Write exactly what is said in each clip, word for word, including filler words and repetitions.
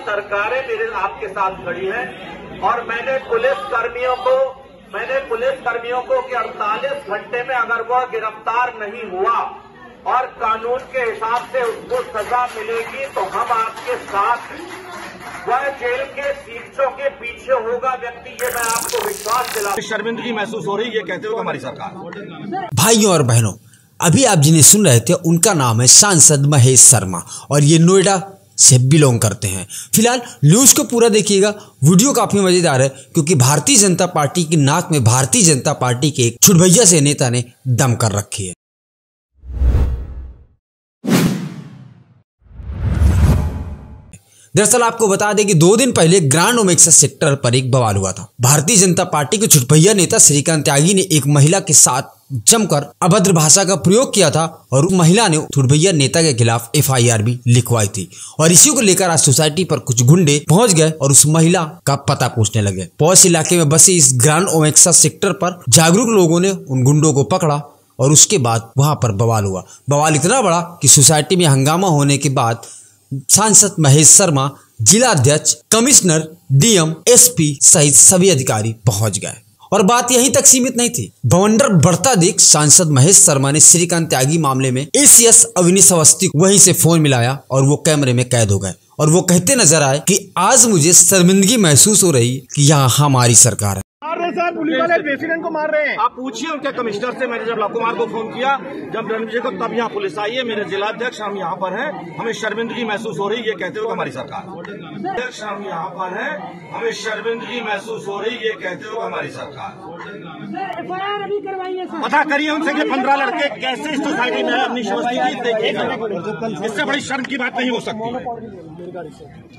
सरकारें मेरे आपके साथ खड़ी हैं और मैंने पुलिस कर्मियों को मैंने पुलिस कर्मियों को कि अड़तालीस घंटे में अगर वह गिरफ्तार नहीं हुआ और कानून के हिसाब से उसको सजा मिलेगी तो हम आपके साथ हैं। वह जेल के शीशों के पीछे होगा व्यक्ति, ये मैं आपको विश्वास दिला। शर्मिंदगी महसूस हो रही है, ये कहते हुए हमारी सरकार। भाइयों और बहनों, अभी आप जिन्हें सुन रहे थे उनका नाम है सांसद महेश शर्मा और ये नोएडा से बिलोंग करते हैं। फिलहाल न्यूज को पूरा देखिएगा, वीडियो काफी मजेदार है क्योंकि भारतीय जनता पार्टी की नाक में भारतीय जनता पार्टी के एक छुटभैया से नेता ने दम कर रखी है। दरअसल आपको बता दें कि दो दिन पहले ग्रांड ओमेक्सा सेक्टर पर एक बवाल हुआ था। भारतीय जनता पार्टी के छुटभैया नेता श्रीकांत त्यागी ने एक महिला के साथ जमकर अभद्र भाषा का प्रयोग किया था और उस महिला ने छुटभैया नेता के खिलाफ एफ आई आर भी लिखवाई थी और इसी को लेकर आज सोसाइटी पर कुछ गुंडे पहुंच गए और उस महिला का पता पूछने लगे। पौष इलाके में बसे इस ग्रांड ओमेक्सा सेक्टर पर जागरूक लोगों ने उन गुंडों को पकड़ा और उसके बाद वहां पर बवाल हुआ। बवाल इतना बड़ा कि सोसाइटी में हंगामा होने के बाद सांसद महेश शर्मा, जिला अध्यक्ष, commissioner, D M, S P सहित सभी अधिकारी पहुंच गए और बात यहीं तक सीमित नहीं थी। बवंडर बढ़ता देख सांसद महेश शर्मा ने श्रीकांत त्यागी मामले में A C S Avinish Awasthi को वहीं से फोन मिलाया और वो कैमरे में कैद हो गए और वो कहते नजर आए कि आज मुझे शर्मिंदगी महसूस हो रही कि यहाँ हमारी सरकार है। मार रहे सर, पुलिस वाले प्रेसिडेंट को मार रहे हैं। आप पूछिए उनके कमिश्नर से। मैंने जब कुमार को फोन किया, जब रणजीत को, तब यहाँ पुलिस आई है। मेरे जिलाध्यक्ष, हम यहाँ पर हैं, हमें शर्मिंदगी महसूस हो रही है, ये कहते हुए हमारी सरकार। अध्यक्ष, हम यहाँ पर हैं, हमें शर्मिंदगी महसूस हो रही है, ये कहते हुए हमारी सरकार। एफ आई आर अभी करवाइए सर। पता करिए उनसे कि पंद्रह लड़के कैसे इस सोसाइटी में अपनी समस्ती देखिए। इससे बड़ी शर्म की बात नहीं हो सकती।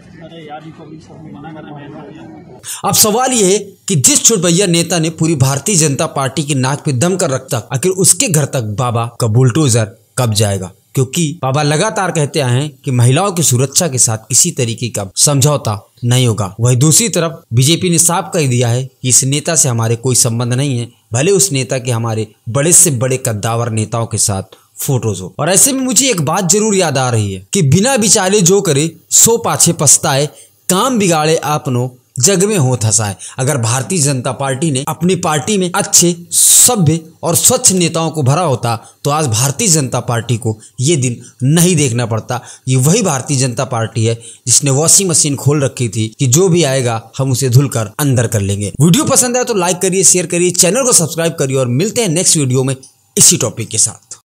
अब सवाल यह है कि जिस छुटभैया नेता ने पूरी भारतीय जनता पार्टी की नाक पे दम कर रखता, आखिर उसके घर तक बाबा का बुलडोजर कब जाएगा? क्योंकि बाबा लगातार कहते आए हैं कि महिलाओं की सुरक्षा के साथ किसी तरीके का समझौता नहीं होगा। वही दूसरी तरफ बीजेपी ने साफ कह दिया है कि इस नेता से हमारे कोई संबंध नहीं है, भले उस नेता के हमारे बड़े से बड़े कद्दावर नेताओं के साथ फोटोज हो। और ऐसे में मुझे एक बात जरूर याद आ रही है कि बिना विचारे जो करे सो पाछे पछताए, काम बिगाड़े आपनो जग में हो थसाए। अगर भारतीय जनता पार्टी ने अपनी पार्टी में अच्छे, सभ्य और स्वच्छ नेताओं को भरा होता तो आज भारतीय जनता पार्टी को ये दिन नहीं देखना पड़ता। ये वही भारतीय जनता पार्टी है जिसने वॉशिंग मशीन खोल रखी थी कि जो भी आएगा हम उसे धुलकर अंदर कर लेंगे। वीडियो पसंद आए तो लाइक करिए, शेयर करिए, चैनल को सब्सक्राइब करिए और मिलते हैं नेक्स्ट वीडियो में इसी टॉपिक के साथ।